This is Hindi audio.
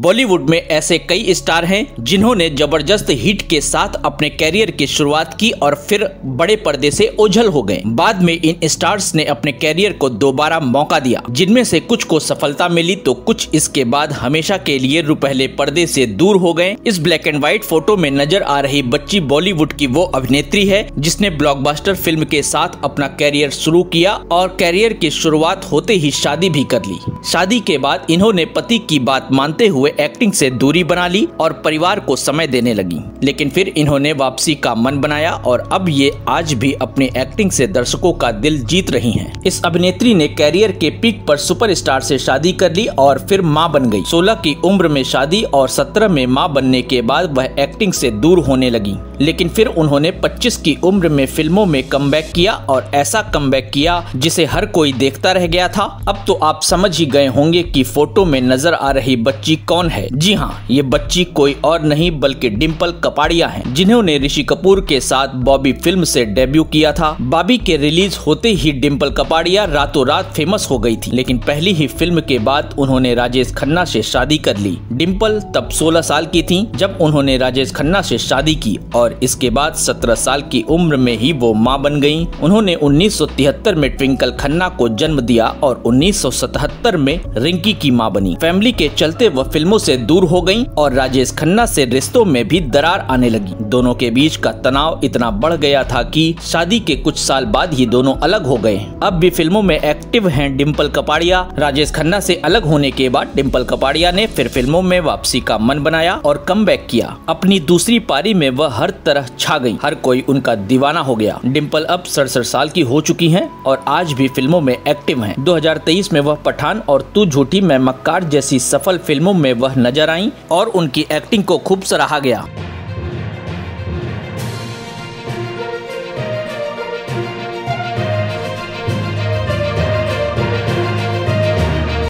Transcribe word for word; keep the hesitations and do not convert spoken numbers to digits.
बॉलीवुड में ऐसे कई स्टार हैं जिन्होंने जबरदस्त हिट के साथ अपने कैरियर की शुरुआत की और फिर बड़े पर्दे से ओझल हो गए। बाद में इन स्टार्स ने अपने कैरियर को दोबारा मौका दिया, जिनमें से कुछ को सफलता मिली तो कुछ इसके बाद हमेशा के लिए रुपहले पर्दे से दूर हो गए। इस ब्लैक एंड व्हाइट फोटो में नजर आ रही बच्ची बॉलीवुड की वो अभिनेत्री है जिसने ब्लॉकबस्टर फिल्म के साथ अपना कैरियर शुरू किया और कैरियर की शुरुआत होते ही शादी भी कर ली। शादी के बाद इन्होंने पति की बात मानते हुए एक्टिंग से दूरी बना ली और परिवार को समय देने लगी, लेकिन फिर इन्होंने वापसी का मन बनाया और अब ये आज भी अपनी एक्टिंग से दर्शकों का दिल जीत रही हैं। इस अभिनेत्री ने कैरियर के पीक पर सुपरस्टार से शादी कर ली और फिर मां बन गई। सोलह की उम्र में शादी और सत्रह में मां बनने के बाद वह एक्टिंग से दूर होने लगी, लेकिन फिर उन्होंने पच्चीस की उम्र में फिल्मों में कमबैक किया और ऐसा कमबैक किया जिसे हर कोई देखता रह गया था। अब तो आप समझ ही गए होंगे कि फोटो में नजर आ रही बच्ची कौन है। जी हाँ, ये बच्ची कोई और नहीं बल्कि डिम्पल कपाड़िया हैं, जिन्होंने ऋषि कपूर के साथ बॉबी फिल्म से डेब्यू किया था। बॉबी के रिलीज होते ही डिम्पल कपाड़िया रातों रात फेमस हो गई थी, लेकिन पहली ही फिल्म के बाद उन्होंने राजेश खन्ना से शादी कर ली। डिम्पल तब सोलह साल की थी जब उन्होंने राजेश खन्ना से शादी की और इसके बाद सत्रह साल की उम्र में ही वो मां बन गईं। उन्होंने उन्नीस सौ तिहत्तर में ट्विंकल खन्ना को जन्म दिया और उन्नीस सौ सतहत्तर में रिंकी की मां बनी। फैमिली के चलते वह फिल्मों से दूर हो गईं और राजेश खन्ना से रिश्तों में भी दरार आने लगी। दोनों के बीच का तनाव इतना बढ़ गया था कि शादी के कुछ साल बाद ही दोनों अलग हो गए। अब भी फिल्मों में एक्टिव हैं डिम्पल कपाड़िया। राजेश खन्ना से अलग होने के बाद डिम्पल कपाड़िया ने फिर फिल्मों में वापसी का मन बनाया और कमबैक किया। अपनी दूसरी पारी में वह हर तरह छा गई, हर कोई उनका दीवाना हो गया। डिम्पल अब सड़सठ साल की हो चुकी हैं और आज भी फिल्मों में एक्टिव हैं। दो हज़ार तेईस में वह पठान और तू झूठी मैं मक्कार जैसी सफल फिल्मों में वह नजर आईं और उनकी एक्टिंग को खूब सराहा गया।